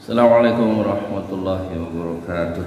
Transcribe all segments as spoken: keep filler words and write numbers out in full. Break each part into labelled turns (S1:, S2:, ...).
S1: Assalamualaikum warahmatullahi wabarakatuh.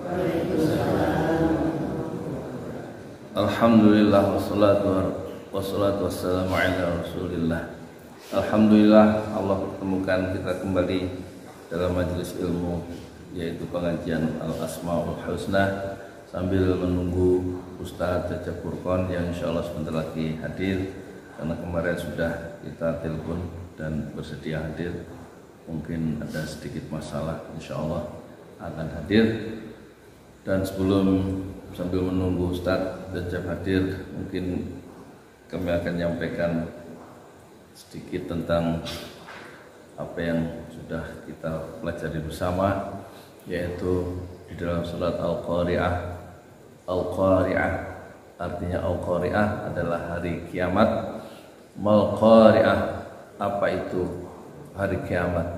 S1: Alhamdulillah wassalatu wassalatu wassalamu ala rasulillah. Alhamdulillah Allah pertemukan kita kembali dalam majelis ilmu, yaitu pengajian Al-Asmaul Husna, sambil menunggu Ustaz Cecep Furqon yang insya Allah sebentar lagi hadir, karena kemarin sudah kita telepon dan bersedia hadir. Mungkin ada sedikit masalah, insya Allah akan hadir. Dan sebelum sambil menunggu Ustaz Cecep hadir, mungkin kami akan menyampaikan sedikit tentang apa yang sudah kita pelajari bersama, yaitu di dalam surat Al-Qari'ah. Al-Qari'ah artinya Al-Qari'ah adalah hari kiamat. Mal-Qari'ah, apa itu hari kiamat?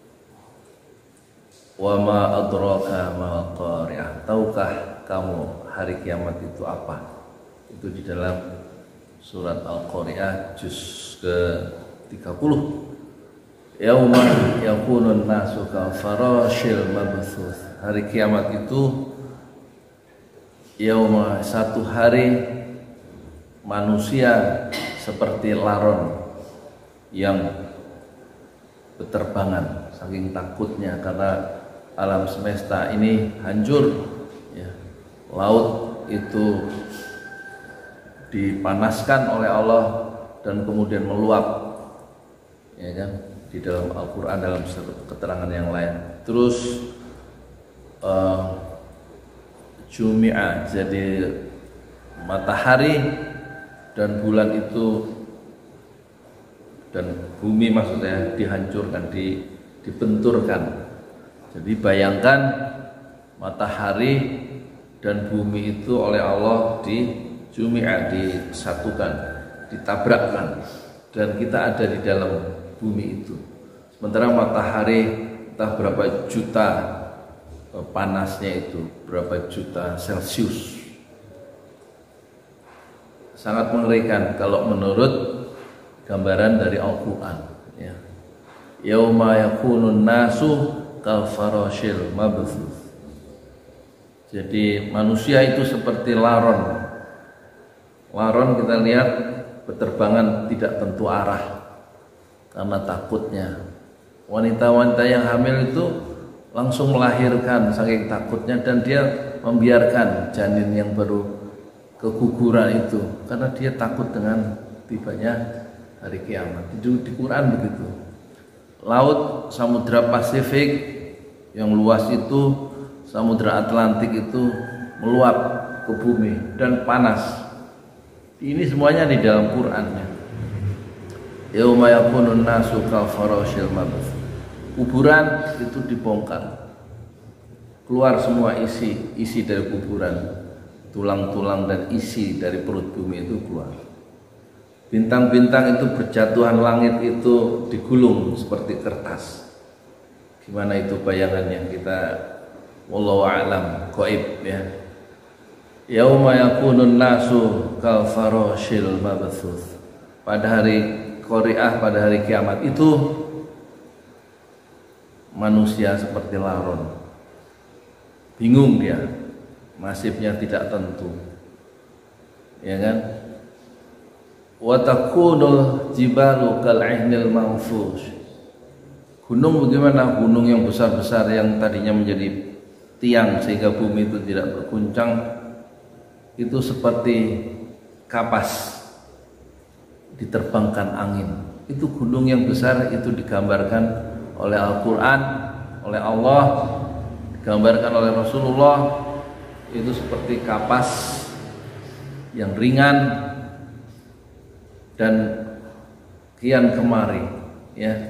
S1: Wa ma adraka mal qari'ah, tahukah kamu hari kiamat itu apa? Itu di dalam surat Al-Qari'ah juz ke tiga puluh. Yauma yakunun nasu ka farashil mabthuth. Hari kiamat itu yauma, satu hari manusia seperti laron yang berterbangan saking takutnya, karena alam semesta ini hancur ya. Laut itu dipanaskan oleh Allah dan kemudian meluap, ya kan, di dalam Al-Quran dalam keterangan yang lain. Terus uh, Jumi'ah, jadi matahari dan bulan itu dan bumi maksudnya dihancurkan, di, dibenturkan. Jadi bayangkan matahari dan bumi itu oleh Allah di Jumi'ah, disatukan, ditabrakkan, dan kita ada di dalam bumi itu. Sementara matahari entah berapa juta panasnya itu, berapa juta Celcius. Sangat mengerikan kalau menurut gambaran dari Al-Quran ya. Yauma yakunun nasu kal farashil mabthuth. Jadi manusia itu seperti laron. Laron kita lihat berterbangan tidak tentu arah karena takutnya. Wanita-wanita yang hamil itu langsung melahirkan saking takutnya, dan dia membiarkan janin yang baru keguguran itu karena dia takut dengan tibanya hari kiamat. Itu di Quran begitu. Laut Samudra Pasifik yang luas itu, Samudra Atlantik itu meluap ke bumi dan panas. Ini semuanya di dalam Qurannya. Yauma yakunun nasu kal farashil mabthuth. Kuburan itu dibongkar, keluar semua isi isi dari kuburan, tulang-tulang dan isi dari perut bumi itu keluar. Bintang-bintang itu berjatuhan, langit itu digulung seperti kertas. Gimana itu bayangannya? Kita wallahu a'lam, gaib ya. Yauma yakunun nasu kal farashil mabthuth. Pada hari Qari'ah, pada hari kiamat itu manusia seperti laron. Bingung dia, nasibnya tidak tentu. Ya kan? Wa takunul jibalu kal 'ihnil manfush. Gunung bagaimana? Gunung yang besar-besar yang tadinya menjadi tiang sehingga bumi itu tidak berguncang, itu seperti kapas diterbangkan angin. Itu gunung yang besar, itu digambarkan oleh Al-Quran, oleh Allah, digambarkan oleh Rasulullah, itu seperti kapas yang ringan dan kian kemari ya,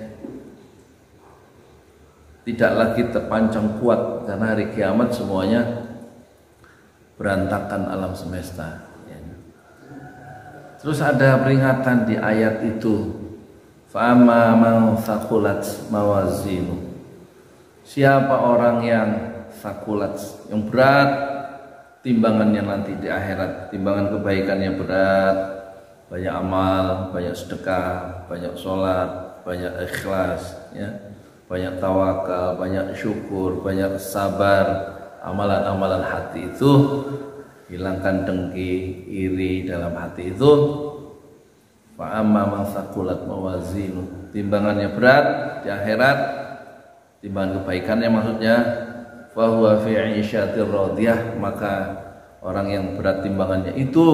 S1: tidak lagi terpancang kuat, karena hari kiamat semuanya berantakan alam semesta ya. Terus ada peringatan di ayat itu, fa'amma man thaqulat mawazinu. Siapa orang yang thaqulat, yang berat timbangannya nanti di akhirat, timbangan kebaikannya berat, banyak amal, banyak sedekah, banyak sholat, banyak ikhlas ya. banyak tawakal, banyak syukur, banyak sabar, amalan-amalan hati itu, hilangkan dengki, iri dalam hati itu. Fa amma man thaqulat mawazinu, timbangannya berat di akhirat, timbangan kebaikannya maksudnya, fa huwa fi 'isyatir radiyah, maka orang yang berat timbangannya itu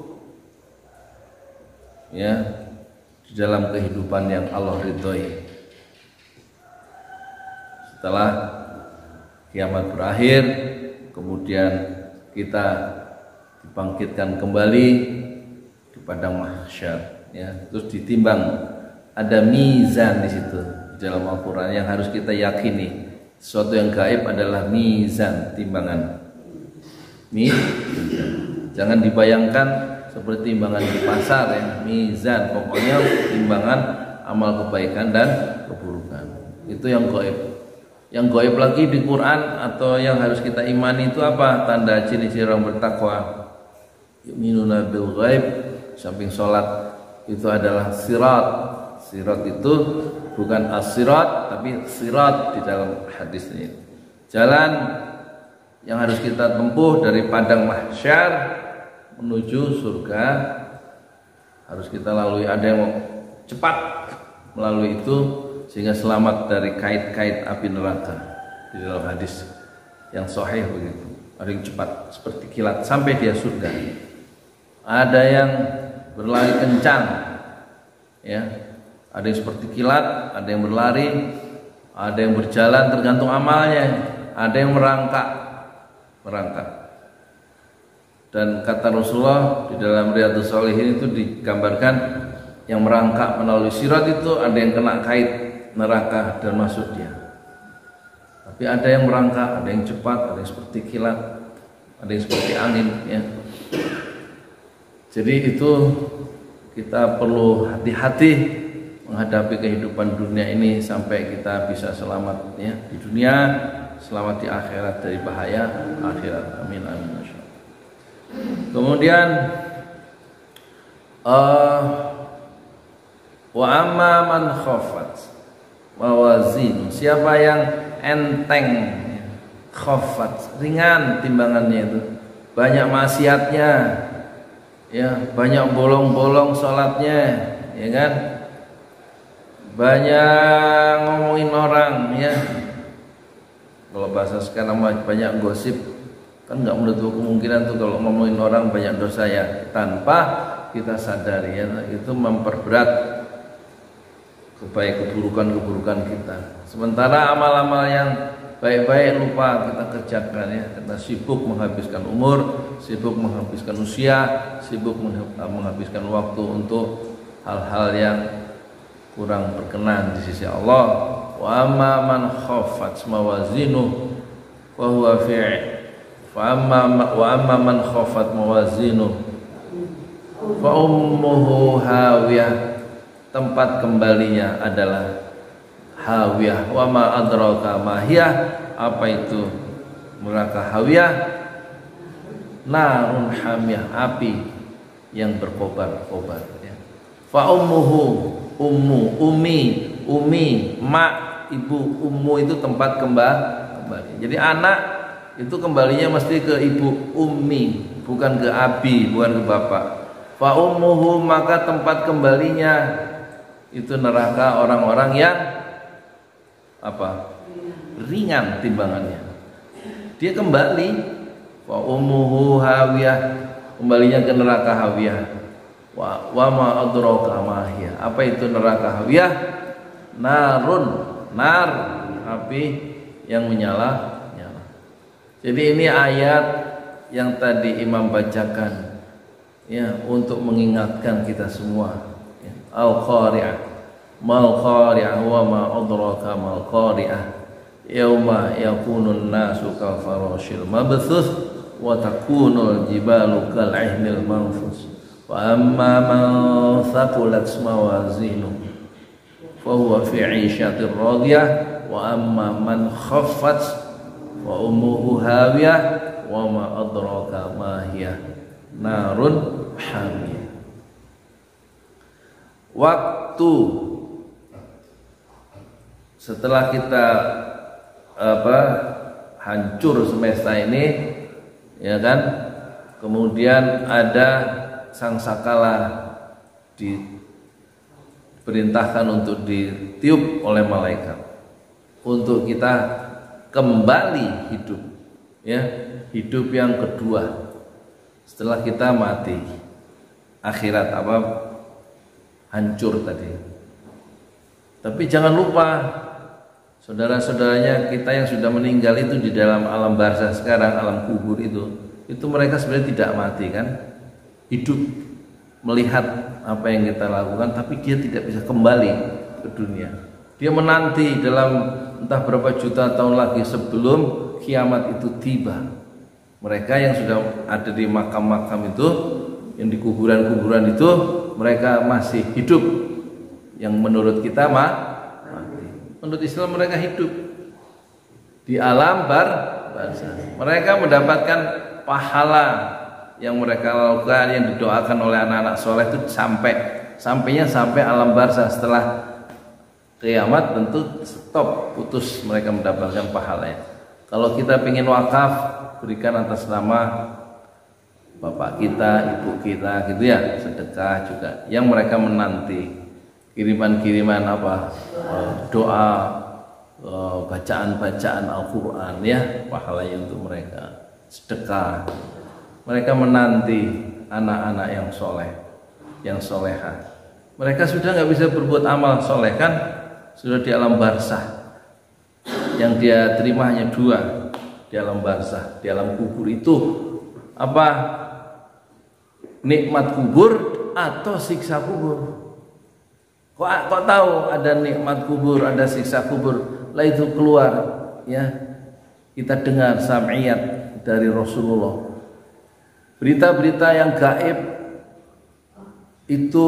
S1: ya di dalam kehidupan yang Allah ridhoi. Setelah kiamat berakhir, kemudian kita dibangkitkan kembali di padang mahsyar, ya, terus ditimbang. Ada mizan di situ di dalam Al-Qur'an yang harus kita yakini. Sesuatu yang gaib adalah mizan, timbangan. Mizan. Jangan dibayangkan seperti timbangan di pasar ya, mizan. Pokoknya timbangan amal kebaikan dan keburukan. Itu yang gaib. Yang gaib lagi di Quran atau yang harus kita imani itu apa? Tanda ciri-ciri orang bertakwa. Yu'minuna bil ghaib, samping sholat itu adalah sirat. Sirat itu bukan as-sirat tapi sirat di dalam hadis ini. Jalan yang harus kita tempuh dari padang mahsyar menuju surga harus kita lalui. Ada yang mau cepat melalui itu sehingga selamat dari kait-kait api neraka di dalam hadis yang sahih begitu. Ada yang cepat seperti kilat sampai dia surga. Ada yang berlari kencang, ya. Ada yang seperti kilat, ada yang berlari, ada yang berjalan tergantung amalnya, ada yang merangkak, merangkak. Dan kata Rasulullah di dalam Riyadhus Shalihin itu digambarkan yang merangkak melalui sirat itu ada yang kena kait neraka dan masuk dia. Tapi ada yang merangkak, ada yang cepat, ada yang seperti kilat, ada yang seperti angin, ya. Jadi itu kita perlu hati-hati menghadapi kehidupan dunia ini sampai kita bisa selamat ya di dunia, selamat di akhirat dari bahaya akhirat. Amin amin. Kemudian uh, wa amma man khafat mawazin, siapa yang enteng ya, khafat ringan timbangannya itu, banyak maksiatnya ya, banyak bolong-bolong sholatnya ya kan, banyak ngomongin orang ya, kalau bahasa sekarang banyak gosip kan, nggak menutup kemungkinan tuh kalau ngomongin orang banyak dosa ya, tanpa kita sadari ya, itu memperberat kebaik keburukan-keburukan kita. Sementara amal-amal yang baik-baik lupa kita kerjakan ya, karena sibuk menghabiskan umur, sibuk menghabiskan usia, sibuk menghabiskan waktu untuk hal-hal yang kurang berkenan di sisi Allah. Wa amma man khaffat mawazinu wa huwa fi fa amma wa amma man khaffat mawazinu fa ummuhu hawiyah, tempat kembalinya adalah hawiyah. Wa ma adraka ma hiya, apa itu neraka hawiyah? Narun hamiyah, api yang berkobar-kobar ya. Fa ummuhu, ummu, umi, umi, mak, ibu, ummu itu tempat kembali. Jadi anak itu kembalinya mesti ke ibu, ummi, bukan ke abi, bukan ke bapak. Fa ummuhu, maka tempat kembalinya itu neraka orang-orang yang apa? Ringan timbangannya. Dia kembali, fa ummuhu hawiyah, kembalinya ke neraka hawiyah. Wa wa ma adraka ma hiya, apa itu neraka hawiyah? Narun, nar, api yang menyala, nyala. Jadi ini ayat yang tadi Imam bacakan ya, untuk mengingatkan kita semua ya. Al-Qari'ah, mal qari'ah wa ma adraka mal qari'ah, yauma yakunun nasu kal farashil mabthuth wa takunul jibalu kal ihnil manfus. Wa amma man thaqulat mawazinuhu fa huwa fi 'isyatir radiyah wa amma man khaffat wa ummuhu hawiyah wa ma adraka ma hiya narun hamiyah. Waktu setelah kita apa hancur semesta ini, ya kan, kemudian ada sangkakala diperintahkan untuk ditiup oleh malaikat untuk kita kembali hidup, ya, hidup yang kedua setelah kita mati, akhirat apa hancur tadi. Tapi jangan lupa saudara-saudaranya kita yang sudah meninggal itu di dalam alam barzah sekarang, alam kubur itu, itu mereka sebenarnya tidak mati kan, hidup melihat apa yang kita lakukan, tapi dia tidak bisa kembali ke dunia. Dia menanti dalam entah berapa juta tahun lagi sebelum kiamat itu tiba. Mereka yang sudah ada di makam-makam itu, yang di kuburan-kuburan itu, mereka masih hidup. Yang menurut kita mah mati. Menurut Islam mereka hidup di alam bar barzah. Mereka mendapatkan pahala yang mereka lakukan, yang didoakan oleh anak-anak soleh itu sampai sampainya sampai alam barzah. Setelah kiamat tentu stop, putus, mereka mendapatkan pahalanya. Kalau kita ingin wakaf, berikan atas nama bapak kita, ibu kita, gitu ya, sedekah juga. Yang mereka menanti kiriman-kiriman apa, doa, bacaan-bacaan Al-Quran, ya, pahalanya untuk mereka. Sedekah. Mereka menanti anak-anak yang soleh, yang soleha. Mereka sudah nggak bisa berbuat amal soleh kan, sudah di alam barzah. Yang dia terima hanya dua di alam barzah, di alam kubur itu apa? Nikmat kubur atau siksa kubur. Kok, kok tahu ada nikmat kubur, ada siksa kubur? Lah itu keluar, ya, kita dengar sam'iyat dari Rasulullah. Berita-berita yang gaib itu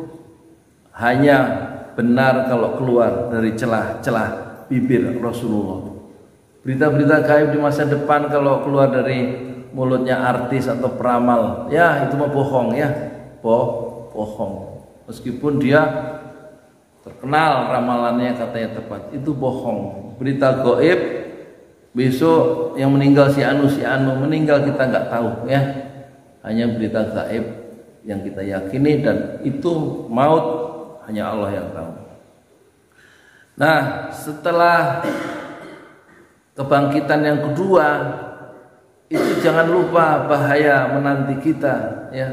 S1: hanya benar kalau keluar dari celah-celah bibir Rasulullah. Berita-berita gaib di masa depan kalau keluar dari mulutnya artis atau peramal, ya itu mah bohong, ya, Bo bohong. Meskipun dia terkenal ramalannya katanya tepat, itu bohong. Berita gaib besok yang meninggal si anu si anu meninggal kita nggak tahu, ya, hanya berita gaib yang kita yakini, dan itu maut hanya Allah yang tahu. Nah, setelah kebangkitan yang kedua itu jangan lupa bahaya menanti kita, ya.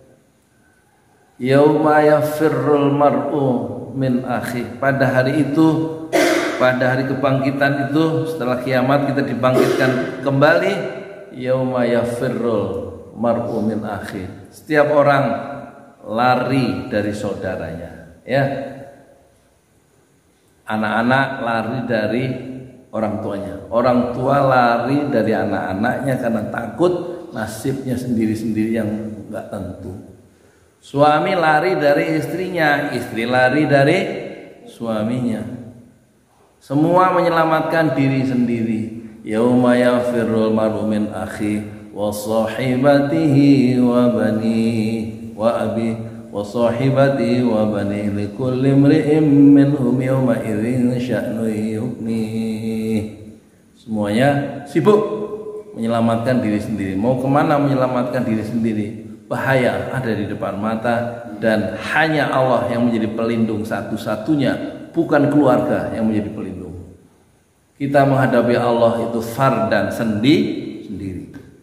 S1: Yauma yafirrul mar'u min akhi. Pada hari itu, pada hari kebangkitan itu, setelah kiamat kita dibangkitkan kembali. Yauma yafirrul mar'u min akhi. Setiap orang lari dari saudaranya, ya. Anak-anak lari dari orang tuanya, orang tua lari dari anak-anaknya karena takut nasibnya sendiri-sendiri yang nggak tentu. Suami lari dari istrinya, istri lari dari suaminya. Semua menyelamatkan diri sendiri. Yauma yafirrul mar'u min akhi wa sahibatihi wa bani wa abi wa sahibatihi wa bani likulli imri'in minhum yawma idzin sya'nu yughni. Semuanya sibuk menyelamatkan diri sendiri. Mau kemana menyelamatkan diri sendiri? Bahaya ada di depan mata, dan hanya Allah yang menjadi pelindung satu-satunya, bukan keluarga yang menjadi pelindung. Kita menghadapi Allah itu fardan sendi sendiri.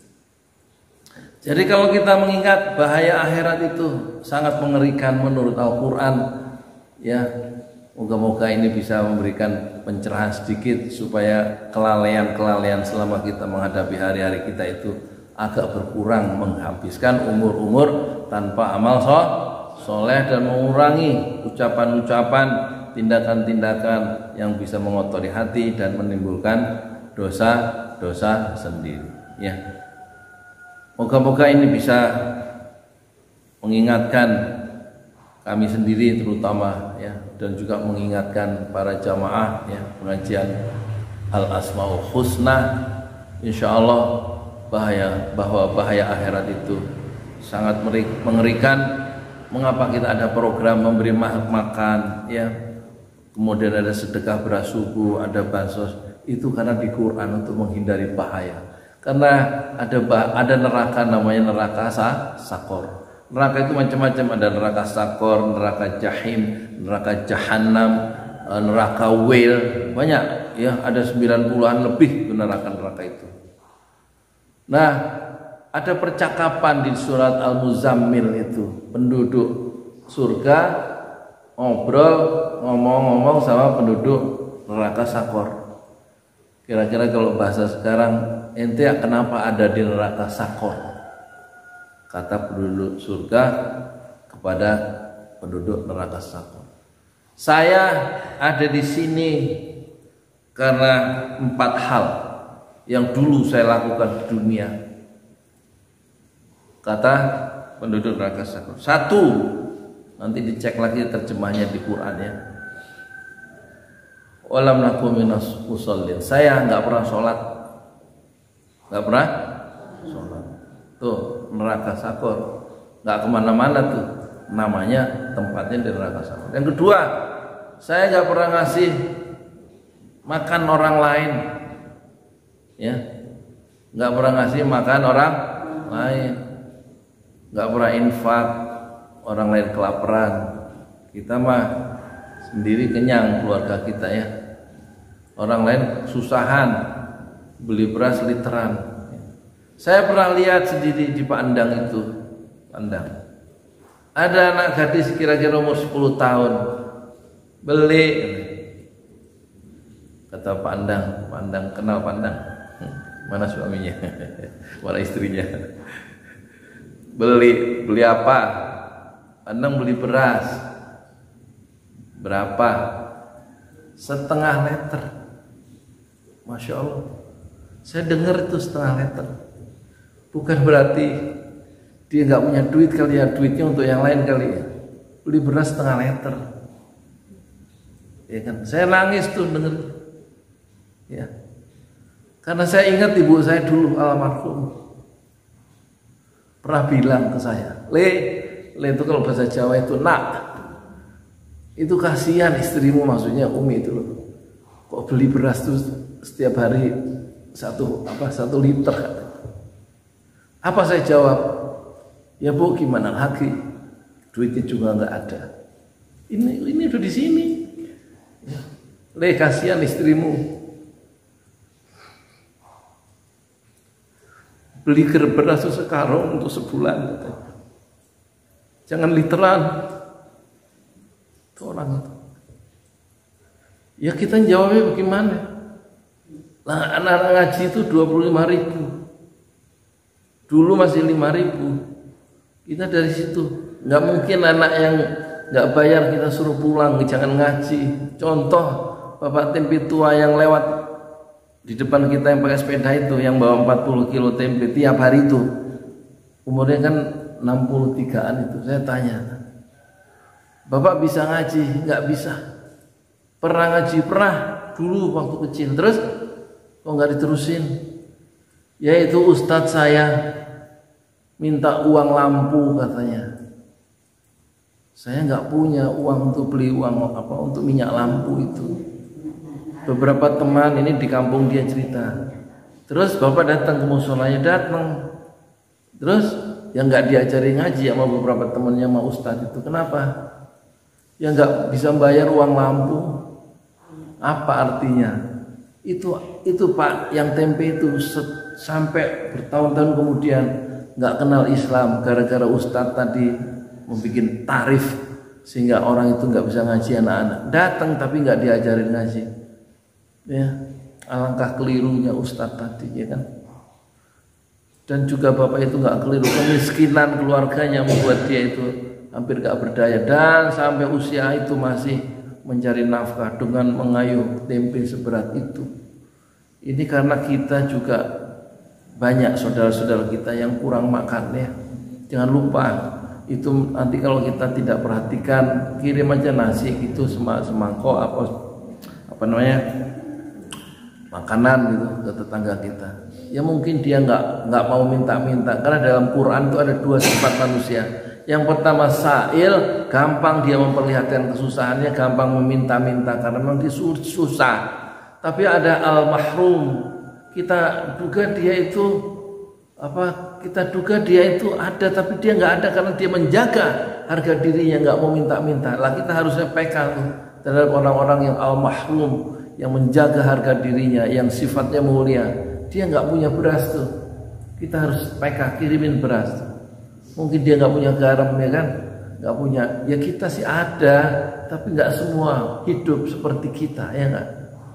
S1: Jadi kalau kita mengingat bahaya akhirat itu sangat mengerikan menurut Al-Quran, ya, moga-moga ini bisa memberikan pencerahan sedikit supaya kelalaian-kelalaian selama kita menghadapi hari-hari kita itu agak berkurang, menghabiskan umur-umur tanpa amal soleh dan mengurangi ucapan-ucapan, tindakan-tindakan yang bisa mengotori hati dan menimbulkan dosa-dosa sendiri, ya. Moga-moga ini bisa mengingatkan kami sendiri terutama, ya, dan juga mengingatkan para jamaah, ya, pengajian Al-Asmaul Husna. Insya Allah bahaya bahwa bahaya akhirat itu sangat mengerikan. Mengapa kita ada program memberi makan, ya, kemudian ada sedekah beras subuh, ada bansos, itu karena di Quran untuk menghindari bahaya. Karena ada ada neraka namanya neraka sakor. Neraka itu macam-macam, ada neraka sakor, neraka jahim, neraka jahanam, neraka wel, banyak ya, ada sembilan puluhan lebih neraka-neraka itu. Nah, ada percakapan di surat Al-Muzammil itu, penduduk surga ngobrol, ngomong-ngomong sama penduduk neraka sakor. Kira-kira kalau bahasa sekarang, ente kenapa ada di neraka sakor? Kata penduduk surga kepada penduduk neraka sakor, saya ada di sini karena empat hal yang dulu saya lakukan di dunia. Kata penduduk neraka sakor. Satu, nanti dicek lagi terjemahnya di Quran ya. Walam nakum minas musallin. Saya nggak pernah sholat, nggak pernah sholat. Tuh neraka sakor, nggak kemana-mana tuh. Namanya tempatnya di neraka sakor. Yang kedua, saya nggak pernah ngasih makan orang lain, ya, nggak pernah ngasih makan orang lain, nggak pernah infak, orang lain kelaparan, kita mah sendiri kenyang keluarga kita ya, orang lain kesusahan beli beras literan. Saya pernah lihat sendiri di Pandang itu, Pandang, ada anak gadis kira-kira umur sepuluh tahun beli, kata Pandang, Pandang kenal Pandang, mana suaminya, mana istrinya, beli beli apa? Pandang beli beras, berapa? Setengah liter. Masya Allah, saya dengar itu setengah liter. Bukan berarti dia nggak punya duit kali ya, duitnya untuk yang lain kali ya. Beli beras setengah liter, ya kan? Saya nangis tuh denger, ya, karena saya ingat ibu saya dulu almarhum pernah bilang ke saya, le, le itu kalau bahasa Jawa itu nak, itu kasihan istrimu, maksudnya Umi itu loh, kok beli beras tuh setiap hari satu apa satu liter. Apa saya jawab? Ya Bu, gimana lagi? Duitnya juga nggak ada. Ini ini udah di sini. Le, kasihan istrimu. Beli beras sekarang untuk sebulan. Jangan literan. Itu orang itu. Ya kita jawabnya bagaimana? Nah, anak-anak ngaji itu dua puluh lima ribu. Dulu masih lima ribu. Kita dari situ, nggak mungkin anak yang nggak bayar kita suruh pulang, jangan ngaji. Contoh bapak tempe tua yang lewat di depan kita yang pakai sepeda itu, yang bawa empat puluh kilo tempe tiap hari itu, umurnya kan enam puluh tigaan itu. Saya tanya, bapak bisa ngaji? Nggak bisa. Pernah ngaji? Pernah dulu waktu kecil. Terus kok nggak diterusin? Yaitu ustadz saya minta uang lampu katanya. Saya nggak punya uang untuk beli uang apa untuk minyak lampu itu. Beberapa teman ini di kampung dia cerita. Terus bapak datang ke musolanya, datang. Terus yang nggak diajari ngaji sama beberapa temannya sama ustadz itu. Kenapa? Yang nggak bisa bayar uang lampu. Apa artinya? Itu itu Pak, yang tempe itu sampai bertahun-tahun kemudian nggak kenal Islam gara-gara ustadz tadi membuat tarif sehingga orang itu nggak bisa ngaji, anak-anak datang tapi nggak diajarin ngaji. Ya, alangkah kelirunya ustadz tadi, ya kan? Dan juga bapak itu nggak keliru, kemiskinan keluarganya membuat dia itu hampir nggak berdaya dan sampai usia itu masih mencari nafkah dengan mengayuh tempe seberat itu. Ini karena kita juga banyak saudara-saudara kita yang kurang makan ya. Jangan lupa itu nanti kalau kita tidak perhatikan, kirim aja nasi itu semangkok apa apa namanya makanan gitu ke tetangga kita. Ya mungkin dia nggak nggak mau minta-minta karena dalam Quran itu ada dua sifat manusia. Yang pertama sa'il, gampang dia memperlihatkan kesusahannya, gampang meminta-minta karena memang dia susah. Tapi ada al-mahrum, kita duga dia itu apa? Kita duga dia itu ada, tapi dia nggak ada karena dia menjaga harga dirinya, nggak mau minta-minta. Lah kita harusnya P K terhadap orang-orang yang al-mahrum, yang menjaga harga dirinya, yang sifatnya mulia. Dia nggak punya beras tuh, kita harus P K, kirimin beras. Mungkin dia nggak punya garam ya kan, nggak punya. Ya kita sih ada, tapi nggak semua hidup seperti kita ya nggak.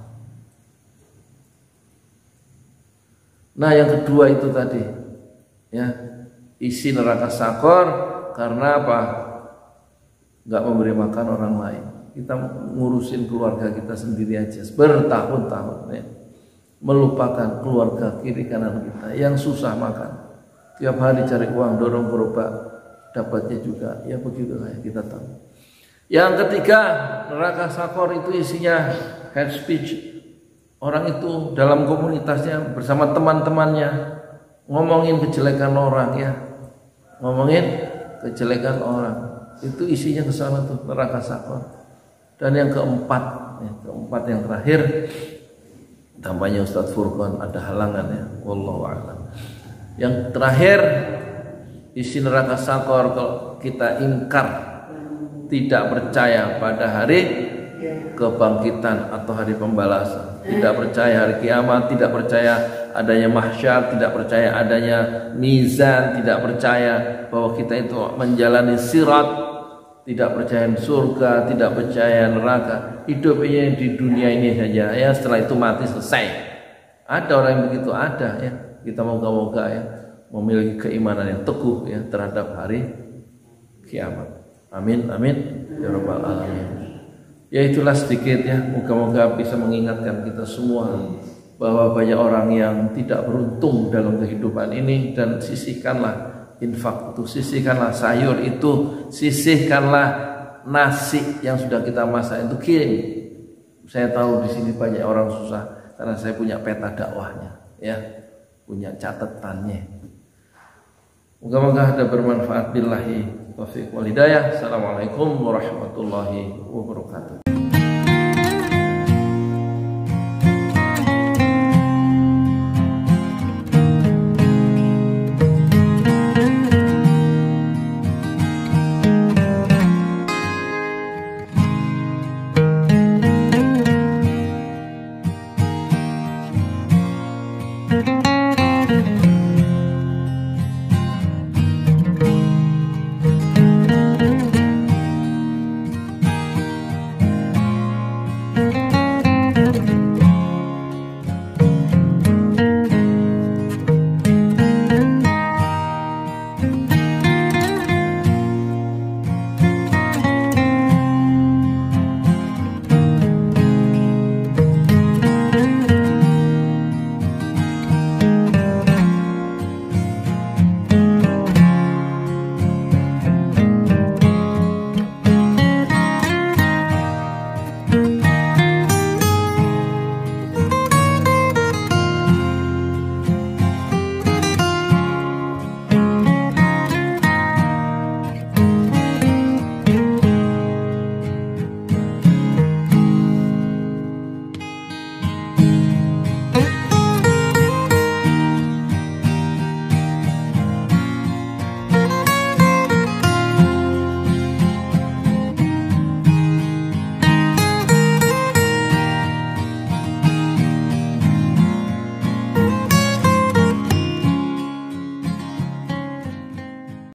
S1: Nah yang kedua itu tadi, ya isi neraka sakor karena apa? Nggak memberi makan orang lain. Kita ngurusin keluarga kita sendiri aja bertahun-tahun, ya. Melupakan keluarga kiri kanan kita yang susah makan. Tiap hari cari uang, dorong gerobak, dapatnya juga, ya begitu lah kita tahu. Yang ketiga, neraka sakor itu isinya hate speech. Orang itu dalam komunitasnya bersama teman-temannya ngomongin kejelekan orang ya, ngomongin kejelekan orang. Itu isinya ke sana tuh neraka sakor. Dan yang keempat, ya, keempat yang terakhir, tampaknya Ustadz Furqan ada halangan ya, wallahu a'lam. Yang terakhir isi neraka sakor kalau kita ingkar, tidak percaya pada hari kebangkitan atau hari pembalasan, tidak percaya hari kiamat, tidak percaya adanya mahsyar, tidak percaya adanya mizan, tidak percaya bahwa kita itu menjalani sirat, tidak percaya surga, tidak percaya neraka, hidupnya di dunia ini saja ya, setelah itu mati selesai. Ada orang yang begitu, ada ya. Kita moga-moga ya memiliki keimanan yang teguh ya terhadap hari kiamat. Amin amin ya rabbal alamin. Ya itulah sedikit ya, moga-moga bisa mengingatkan kita semua bahwa banyak orang yang tidak beruntung dalam kehidupan ini, dan sisihkanlah infak itu, sisihkanlah sayur itu, sisihkanlah nasi yang sudah kita masak itu, kirim. Saya tahu di sini banyak orang susah karena saya punya peta dakwahnya ya, punya catatannya. Moga-moga ada bermanfaat. Billahi taufiq wal hidayah. Assalamualaikum warahmatullahi wabarakatuh.